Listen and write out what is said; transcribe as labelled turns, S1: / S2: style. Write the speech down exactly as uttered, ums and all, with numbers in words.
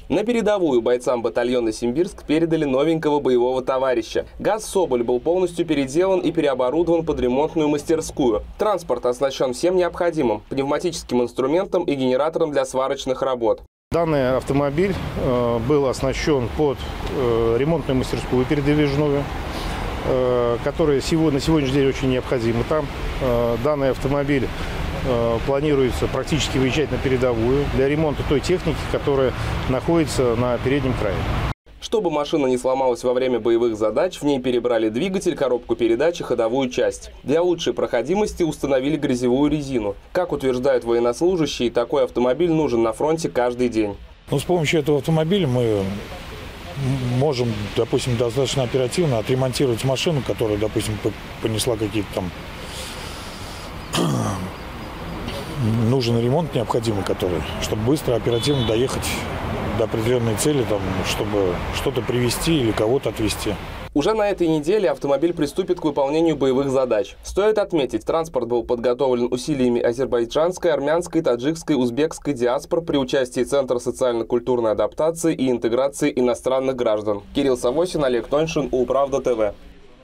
S1: На передовую бойцам батальона «Симбирск» передали новенького боевого товарища. ГАЗ «Соболь» был полностью переделан и переоборудован под ремонтную мастерскую. Транспорт оснащен всем необходимым – пневматическим инструментом и генератором для сварочных работ.
S2: Данный автомобиль э, был оснащен под э, ремонтную мастерскую передвижную, э, которая сегодня, на сегодняшний день очень необходима там. Э, данный автомобиль э, планируется практически выезжать на передовую для ремонта той техники, которая находится на переднем крае.
S1: Чтобы машина не сломалась во время боевых задач, в ней перебрали двигатель, коробку передач и ходовую часть. Для лучшей проходимости установили грязевую резину. Как утверждают военнослужащие, такой автомобиль нужен на фронте каждый день.
S3: Ну, с помощью этого автомобиля мы можем, допустим, достаточно оперативно отремонтировать машину, которая, допустим, понесла какие-то там нужен ремонт необходимый, который, чтобы быстро, оперативно доехать до определенной цели, там, чтобы что-то привезти или кого-то отвезти.
S1: Уже на этой неделе автомобиль приступит к выполнению боевых задач. Стоит отметить, транспорт был подготовлен усилиями азербайджанской, армянской, таджикской, узбекской диаспор при участии Центра социально-культурной адаптации и интеграции иностранных граждан. Кирилл Савосин, Олег Тоньшин, Управда ТВ.